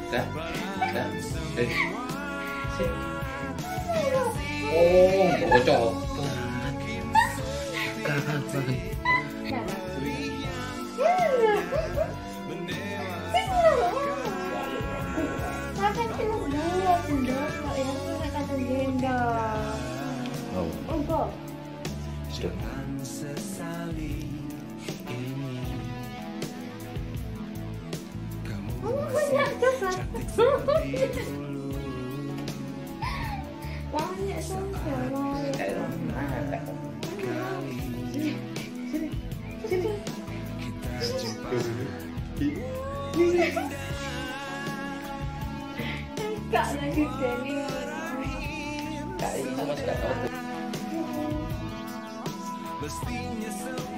Dah. Oh, bocor. Kakak. Enggak. Sudah. Banyak coklat. Banyak coklat. Kak lagi ni. Kak ini sama sekali. Mestinya